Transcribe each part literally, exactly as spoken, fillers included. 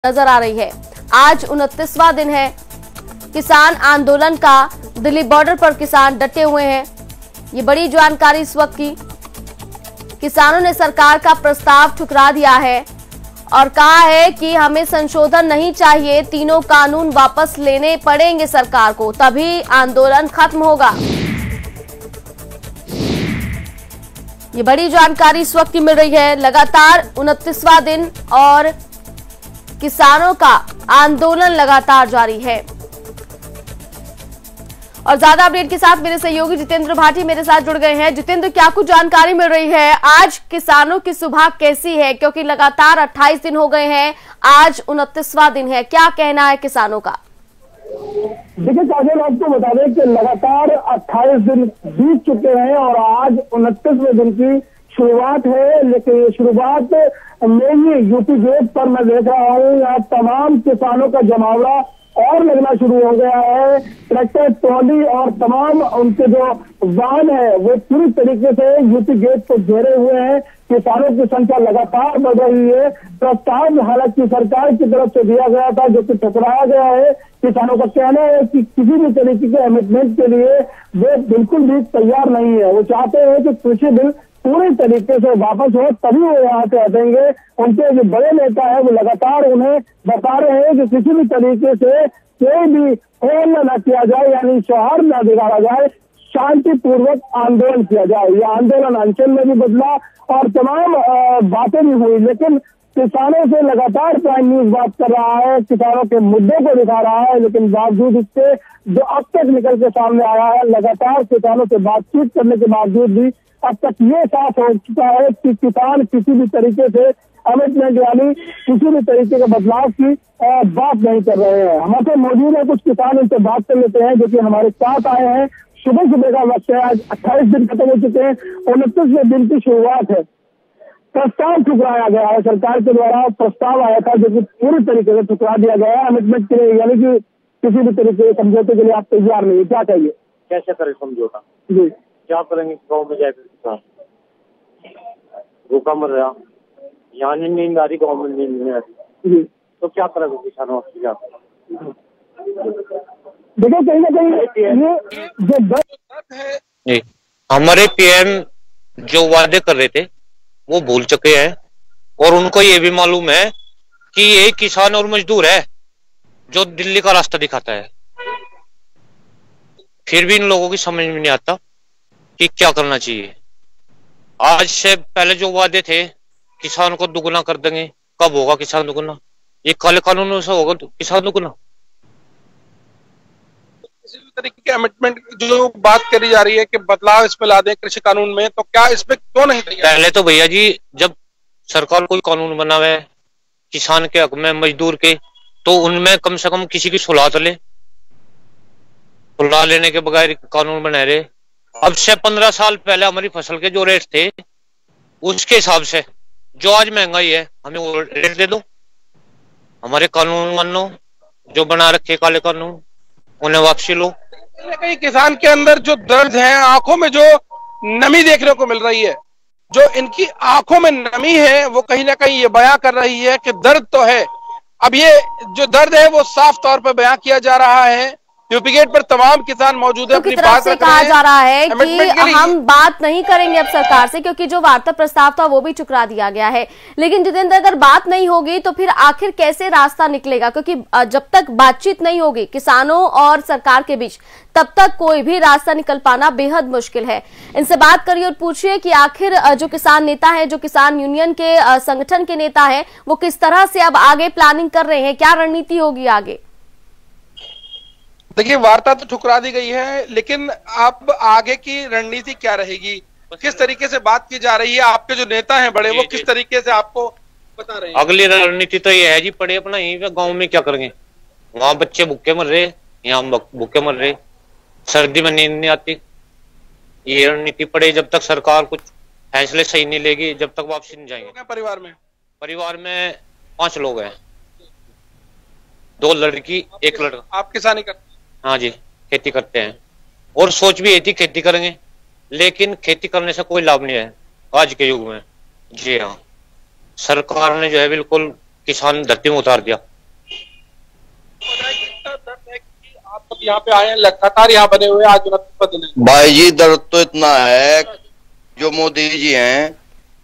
नजर आ रही है। आज उनतीसवां दिन है किसान आंदोलन का। दिल्ली बॉर्डर पर किसान डटे हुए हैं। ये बड़ी जानकारी इस वक्त की। किसानों ने सरकार का प्रस्ताव ठुकरा दिया है और कहा है कि हमें संशोधन नहीं चाहिए, तीनों कानून वापस लेने पड़ेंगे सरकार को, तभी आंदोलन खत्म होगा। ये बड़ी जानकारी इस वक्त की मिल रही है। लगातार उनतीसवां दिन और किसानों का आंदोलन लगातार जारी है। और ज्यादा अपडेट के साथ मेरे सहयोगी जितेंद्र भाटी मेरे साथ जुड़ गए हैं। जितेंद्र, क्या कुछ जानकारी मिल रही है? आज किसानों की सुबह कैसी है, क्योंकि लगातार अट्ठाईस दिन हो गए हैं, आज उनतीसवां दिन है, क्या कहना है किसानों का? देखिए काजल, आपको बता दें कि लगातार अट्ठाईस दिन बीत चुके हैं और आज उनतीसवें दिन की शुरुआत है। लेकिन ये शुरुआत में ही यूपी गेट पर मैं देख रहा हूँ, यहाँ तमाम किसानों का जमावड़ा और लगना शुरू हो गया है। ट्रैक्टर, ट्रॉली और तमाम उनके जो वाहन है वो पूरी तरीके से यूपी गेट को घेरे हुए हैं। किसानों की संख्या लगातार बढ़ रही है। प्रस्ताव हालांकि सरकार की तरफ से दिया गया था जो कि ठुकराया गया है। किसानों का कहना है कि किसी भी तरीके के अमेंडमेंट के लिए वो बिल्कुल भी तैयार नहीं है। वो चाहते हैं कि कृषि बिल पूरी तरीके से वापस हो, तभी वो यहाँ से हटेंगे। उनके जो बड़े नेता है वो लगातार उन्हें बता रहे हैं कि किसी भी तरीके से कोई भी होल न किया जाए, यानी सौहार्द न बिगाड़ा जाए, शांतिपूर्वक आंदोलन किया जाए। यह आंदोलन अनशन में भी बदला और तमाम बातें भी हुई, लेकिन किसानों से लगातार प्राइम न्यूज बात कर रहा है, किसानों के मुद्दों को दिखा रहा है, लेकिन बावजूद इसके जो अब तक निकल के सामने आया है, लगातार किसानों से बातचीत करने के बावजूद भी अब तक ये साफ हो चुका है कि किसान किसी भी तरीके से अमेंडमेंट यानी किसी भी तरीके के बदलाव की बात नहीं कर रहे हैं। हमारे मौजूद है कुछ किसान, इनसे बात कर लेते हैं जो कि हमारे साथ आए हैं। सुबह सुबह का वक्त है, आज अट्ठाईस दिन खत्म हो चुके हैं, उनतीसवें दिन की शुरुआत है। प्रस्ताव ठुकराया गया है, सरकार के द्वारा प्रस्ताव आया था जो कि पूरी तरीके से ठुकरा दिया गया है अमेंडमेंट के लिए, यानी कि किसी भी तरीके के समझौते के लिए आप तैयार नहीं है। क्या चाहिए, कैसे करें समझौता? जी क्या करेंगे? गाँव में जाकर किसान भूखा मर रहा, यहाँ नींद आ रही, गाँव में नींद नहीं आ रही, जी तो क्या करेंगे किसानों से? क्या देखिए कहीं ना कहीं ये जो दर्द है, जी हमारे पीएम जो वादे कर रहे थे वो भूल चुके हैं और उनको ये भी मालूम है कि ये किसान और मजदूर है जो दिल्ली का रास्ता दिखाता है। फिर भी इन लोगों की समझ में नहीं आता कि क्या करना चाहिए। आज से पहले जो वादे थे किसान को दुगना कर देंगे, कब होगा किसान दुगना? ये काले कानूनों से होगा तो किसान दुगना? किसी भी तरीके के अमेंडमेंट जो बात करी जा रही है कि बदलाव इसमें ला दें कृषि कानून में, तो क्या इसमें क्यों नहीं तैयार? पहले तो भैया जी जब सरकार कोई कानून बनावे किसान के हक में, मजदूर के, तो उनमें कम से कम किसी की सुलह तो ले। सुलह लेने के बगैर कानून बना रहे। अब से पंद्रह साल पहले हमारी फसल के जो रेट थे उसके हिसाब से जो आज महंगाई है, हमें वो रेट दे दो। हमारे कानून मान लो, जो बना रखे काले कानून उन्हें वापसी लो। कहीं किसान के अंदर जो दर्द है, आंखों में जो नमी देखने को मिल रही है, जो इनकी आंखों में नमी है वो कहीं ना कहीं ये बयां कर रही है कि दर्द तो है। अब ये जो दर्द है वो साफ तौर पर बयां किया जा रहा है। यूपी गेट पर तमाम किसान मौजूद है, अपनी बात से कहा जा रहा है कि हम बात नहीं करेंगे अब सरकार से, क्योंकि जो वार्ता प्रस्ताव था वो भी ठुकरा दिया गया है। लेकिन जितेंद्र, अगर बात नहीं होगी तो फिर आखिर कैसे रास्ता निकलेगा? क्योंकि जब तक बातचीत नहीं होगी किसानों और सरकार के बीच, तब तक कोई भी रास्ता निकल पाना बेहद मुश्किल है। इनसे बात करिए और पूछिए कि आखिर जो किसान नेता है, जो किसान यूनियन के संगठन के नेता है, वो किस तरह से अब आगे प्लानिंग कर रहे हैं, क्या रणनीति होगी आगे? देखिए वार्ता तो ठुकरा दी गई है, लेकिन अब आगे की रणनीति क्या रहेगी, किस तरीके से बात की जा रही है? आपके जो नेता हैं बड़े, वो किस तरीके से आपको बता रहे हैं? अगली रणनीति तो ये है जी, पड़े अपना यहीं पे गाँव में क्या करेंगे? वहां बच्चे भूखे मर रहे, यहाँ भूखे मर रहे, सर्दी में नींद नहीं आती। ये रणनीति पड़े जब तक सरकार कुछ फैसले सही नहीं लेगी, जब तक वापसी नहीं जाएंगे। परिवार में परिवार में पांच लोग हैं, दो लड़की एक लड़का। आप किसानी करते? हाँ जी, खेती करते हैं और सोच भी यही थी खेती करेंगे, लेकिन खेती करने से कोई लाभ नहीं है आज के युग में। जी हाँ, सरकार ने जो है बिल्कुल किसान धरती में उतार दिया। यहाँ पे आए हैं, लगातार यहाँ बने हुए, आज उनतीस दिन है। भाई जी दर्द तो इतना है, जो मोदी जी हैं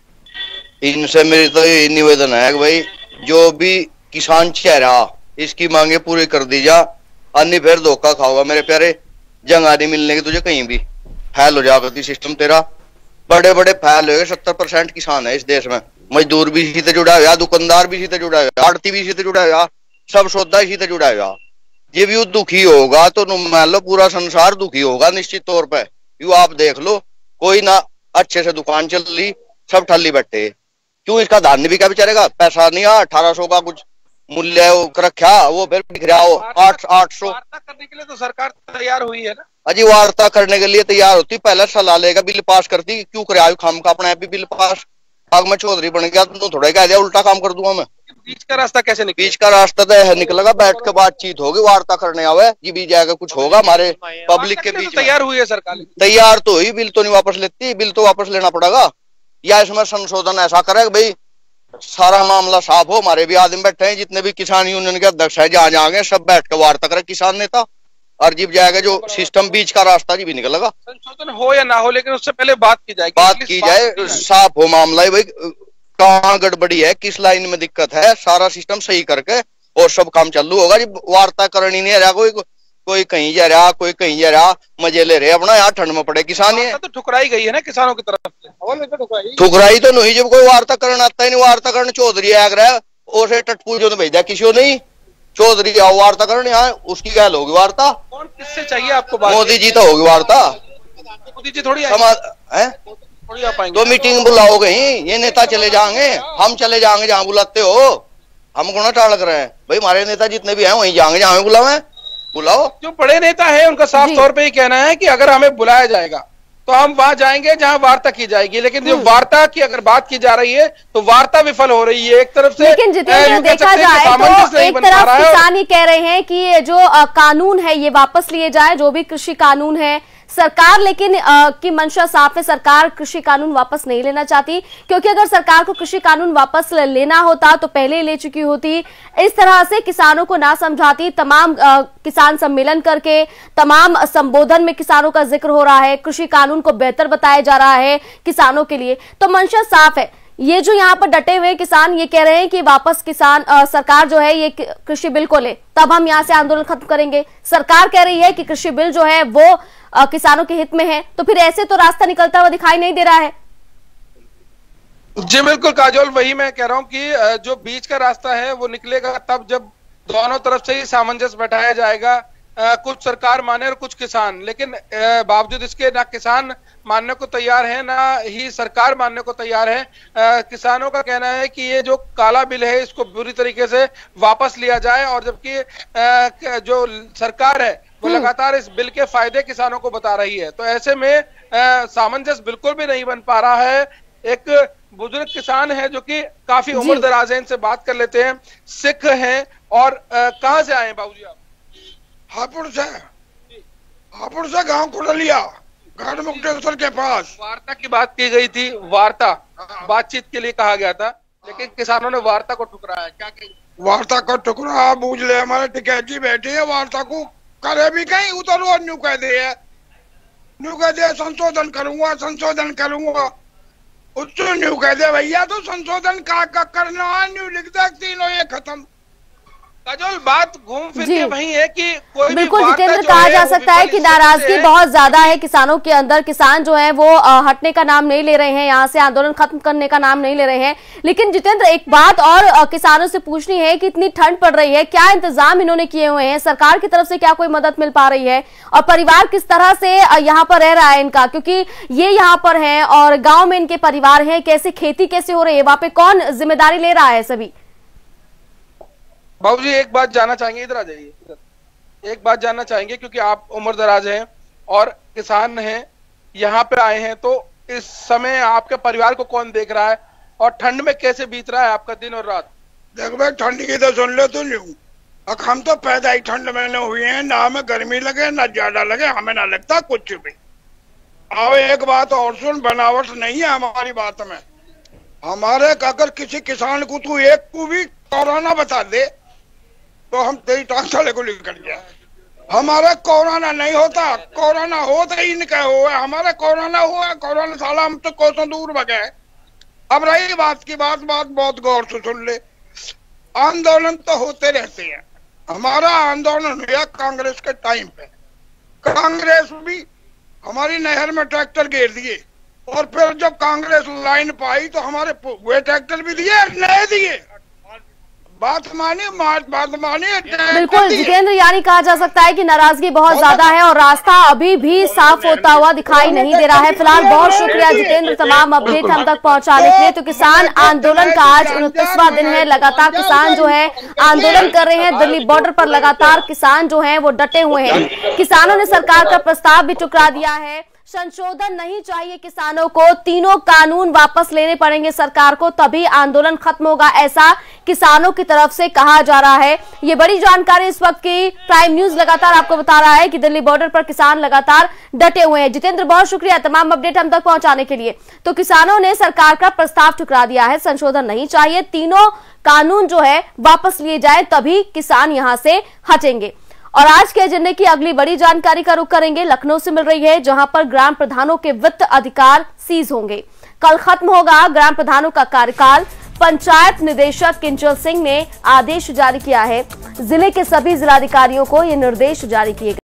इनसे मेरी तो यही निवेदन है कि भाई जो भी किसान चेहरा इसकी मांगे पूरी कर दी जा, अन्य फिर धोखा खाओगा मेरे प्यारे। जगह नहीं मिलने की तुझे कहीं भी, फैल हो जाएगा सिस्टम तेरा, बड़े बड़े फैल हो गए। सत्तर परसेंट किसान है इस देश में, मजदूर भी इसी से जुड़ा हुआ, दुकानदार भी इसी से जुड़ा हुआ, आड़ती भी इसी से जुड़ा हुआ, सब सौदा इसी से जुड़ा हुआ। ये भी दुखी होगा तो मान लो पूरा संसार दुखी होगा निश्चित तौर पे। यू आप देख लो, कोई ना अच्छे से दुकान चल रही, सब ठल्ली बैठे। क्यों? इसका धान्य भी क्या बेचारेगा, पैसा नहीं आ, अठारह सौ का कुछ मूल्य रखा, वो फिर बिक रहा हो आठ आठ सौ। वार्ता करने के लिए तो सरकार तैयार हुई है ना अजी, वार्ता करने के लिए तैयार होती, पहले सलाह लेगा, बिल पास करती। क्यों करे खाम का अपना भी बिल पास? आग में चौधरी बन गया तो थोड़ा कह दिया उल्टा काम कर दूंगा मैं। बीच का रास्ता कैसे निकले? बीच का रास्ता तो निकलेगा, बैठ के बातचीत होगी, वार्ता करने आवे जी भी जाएगा, कुछ होगा हमारे पब्लिक के बीच। तैयार हुई है सरकार? तैयार तो हुई, बिल तो नहीं वापस लेती, बिल तो वापस लेना पड़ेगा, या इसमें संशोधन ऐसा करे भाई सारा मामला साफ हो। हमारे भी आदमी बैठे हैं, जितने भी किसान यूनियन के अध्यक्ष है जहां जहां गए, सब बैठ कर वार्ता करे किसान नेता, और जीप जाएगा जो सिस्टम बीच का रास्ता जी भी निकलेगा। संशोधन हो या ना हो, लेकिन उससे पहले बात की जाएगी, बात की जाए, साफ हो मामला है भाई, कहाँ गड़बड़ी है, किस लाइन में दिक्कत है, सारा सिस्टम सही करके और सब काम चालू होगा जी। वार्ता करनी नहीं रहा, कोई कोई कहीं जा रहा, कोई कहीं जा रहा, मजे ले रहे अपना, यहाँ ठंड में पड़े किसान है। तो ठुकराई गई है ना किसानों की तरफ से। ठुकराई तो नहीं, जब कोई वार्ता करना आता ही नहीं, वार्ता करने चौधरी आग रहा है, और टटपूर जो भेजा किसी को नहीं, चौधरी आओ वार्ता करने, यहाँ उसकी क्या होगी वार्ता? कौन किससे चाहिए आपको? मोदी जी तो होगी वार्ता, मोदी जी थोड़ी थोड़ी आ पाएंगे। तो मीटिंग बुलाओ कहीं, ये नेता चले जाएंगे, हम चले जाएंगे जहाँ बुलाते हो, हम गुना टाल कर रहे हैं भाई, हमारे नेता जितने भी हैं वहीं जाएंगे जहाँ बुलावे, बुलाओ। जो बड़े नेता है उनका साफ तौर पे ही कहना है कि अगर हमें बुलाया जाएगा तो हम वहां जाएंगे जहां वार्ता की जाएगी, लेकिन जो वार्ता की अगर बात की जा रही है तो वार्ता विफल हो रही है एक तरफ से। लेकिन जितेंद्र देखा जाए तो एक तरफ किसान ये कह रहे हैं कि जो कानून है ये वापस लिए जाए, जो भी कृषि कानून है, सरकार लेकिन आ, की मंशा साफ है, सरकार कृषि कानून वापस नहीं लेना चाहती, क्योंकि अगर सरकार को कृषि कानून वापस लेना होता तो पहले ले चुकी होती। इस तरह से किसानों को ना समझाती, तमाम आ, किसान सम्मेलन करके तमाम संबोधन में किसानों का जिक्र हो रहा है, कृषि कानून को बेहतर बताया जा रहा है किसानों के लिए, तो मंशा साफ है। ये जो यहाँ पर डटे हुए किसान ये कह रहे हैं कि वापस किसान आ, सरकार जो है ये कृषि बिल को ले, तब हम यहाँ से आंदोलन खत्म करेंगे। सरकार कह रही है कि कृषि बिल जो है वो आ, किसानों के हित में है, तो फिर ऐसे तो रास्ता निकलता हुआ दिखाई नहीं दे रहा है। जी बिल्कुल काजोल, वही मैं कह रहा हूँ कि जो बीच का रास्ता है वो निकलेगा तब जब दोनों तरफ से ही सामंजस्य बैठाया जाएगा, आ, कुछ सरकार माने और कुछ किसान, लेकिन बावजूद इसके ना किसान मानने को तैयार है ना ही सरकार मानने को तैयार है। आ, किसानों का कहना है कि ये जो काला बिल है इसको बुरी तरीके से वापस लिया जाए, और जबकि जो सरकार है वो लगातार इस बिल के फायदे किसानों को बता रही है, तो ऐसे में सामंजस्य बिल्कुल भी नहीं बन पा रहा है। एक बुजुर्ग किसान है जो कि काफी उम्र दराज है, इनसे बात कर लेते हैं। सिख हैं और कहाँ से आए हैं बाबूजी आप? हापुड़ से, हापुड़ से गांव कुड़लिया, गढ़ मुक्तेश्वर के पास। वार्ता की बात की गई थी, वार्ता बातचीत के लिए कहा गया था, लेकिन किसानों ने वार्ता को ठुकराया, क्या कहेंगे? वार्ता को ठुकरा बूझ ले, हमारे टिकैत जी बैठे हैं, वार्ता को करे भी कहीं उतरो, न्यू कह दे न्यू कह दे संशोधन करूंगा संशोधन करूंगा, उसको न्यू कह दे भैया, तो संशोधन का, का करना न्यू लिख दे, तीनों ये खत्म। काजोल, बात घूम फिर के वही है कि कोई बिल्कुल जितेंद्र, कहा जा सकता है कि नाराजगी बहुत ज्यादा है किसानों के अंदर। किसान जो है वो हटने का नाम नहीं ले रहे हैं, यहाँ से आंदोलन खत्म करने का नाम नहीं ले रहे हैं। लेकिन जितेंद्र, एक बात और किसानों से पूछनी है कि इतनी ठंड पड़ रही है, क्या इंतजाम इन्होंने किए हुए हैं? सरकार की तरफ से क्या कोई मदद मिल पा रही है? और परिवार किस तरह से यहाँ पर रह रहा है इनका, क्योंकि ये यहाँ पर है और गाँव में इनके परिवार है, कैसे खेती कैसे हो रही है, वहां पे कौन जिम्मेदारी ले रहा है? सभी बाबूजी एक बात जानना चाहेंगे, इधर आ जाइए, इधर एक बात जानना चाहेंगे, क्योंकि आप उम्र दराज हैं और किसान हैं, यहाँ पे आए हैं, तो इस समय आपके परिवार को कौन देख रहा है और ठंड में कैसे बीत रहा है आपका दिन और रात? देख भाई, ठंड की तो सुन लो, तो नहीं, हम तो पैदा ही ठंड में हुए हैं, ना हमें गर्मी लगे ना ज्यादा लगे, हमें ना लगता कुछ भी। अब एक बात और सुन, बनावट नहीं है हमारी बात में, हमारे अगर किसी किसान को तू एक को भी कोरोना बता दे तो हम तेरी टांग साले को निकल गया, हमारा कोरोना नहीं होता, कोरोना होता ही इनका हुआ, हमारा कोरोना हुआ, कोरोना साला हम तो कोसों दूर भगे। अब रही बात की बात बात बहुत गौर से सुन ले, आंदोलन तो होते रहते हैं। हमारा आंदोलन हुआ कांग्रेस के टाइम पे, कांग्रेस भी हमारी नहर में ट्रैक्टर घेर दिए, और फिर जब कांग्रेस लाइन पाई तो हमारे वे ट्रैक्टर भी दिए, नए दिए। बात मानिए, बात मानिए। बिल्कुल जितेंद्र, यानी कहा जा सकता है कि नाराजगी बहुत ज्यादा है और रास्ता अभी भी साफ होता हुआ दिखाई नहीं दे रहा है। फिलहाल बहुत शुक्रिया जितेंद्र, तमाम अपडेट हम तक पहुंचाने के लिए। तो किसान आंदोलन का आज उनतीसवां दिन है, लगातार किसान जो है आंदोलन कर रहे हैं। दिल्ली बॉर्डर पर लगातार किसान जो है वो डटे हुए हैं। किसानों ने सरकार का प्रस्ताव भी ठुकरा दिया है, संशोधन नहीं चाहिए किसानों को, तीनों कानून वापस लेने पड़ेंगे सरकार को, तभी आंदोलन खत्म होगा, ऐसा किसानों की तरफ से कहा जा रहा है। ये बड़ी जानकारी इस वक्त की प्राइम न्यूज लगातार आपको बता रहा है कि दिल्ली बॉर्डर पर किसान लगातार डटे हुए हैं। जितेंद्र बहुत शुक्रिया तमाम अपडेट हम तक पहुंचाने के लिए। तो किसानों ने सरकार का प्रस्ताव ठुकरा दिया है, संशोधन नहीं चाहिए, तीनों कानून जो है वापस लिए जाए, तभी किसान यहां से हटेंगे। और आज के एजेंडे की अगली बड़ी जानकारी का रुख करेंगे, लखनऊ से मिल रही है, जहां पर ग्राम प्रधानों के वित्त अधिकार सीज होंगे। कल खत्म होगा ग्राम प्रधानों का कार्यकाल। पंचायत निदेशक किंजल सिंह ने आदेश जारी किया है, जिले के सभी जिलाधिकारियों को ये निर्देश जारी किए गए।